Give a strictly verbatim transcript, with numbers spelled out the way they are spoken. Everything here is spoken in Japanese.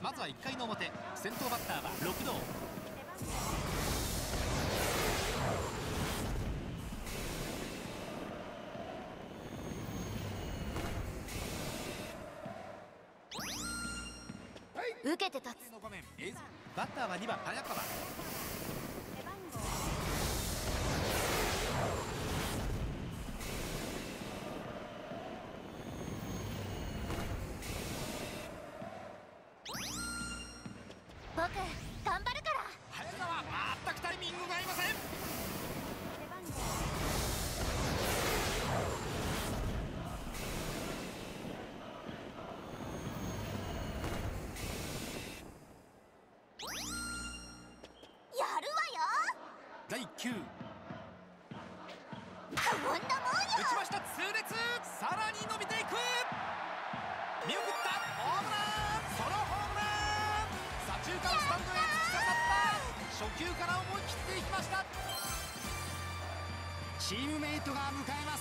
まずはいっかいの表、先頭バッターは六道。 受けて立つ。 の場面映像、バッターはにばん早川。 僕頑張るから。 早川、全くタイミングが合いません。 やるわよ。 だいいっきゅう、 こんなもんよ。 打ちました、痛烈。さらに伸びていく。見送った、ホームラン、ソロホームラン。左中間スタンドへ突き刺さった。初球から思い切っていきました。チームメイトが迎えます。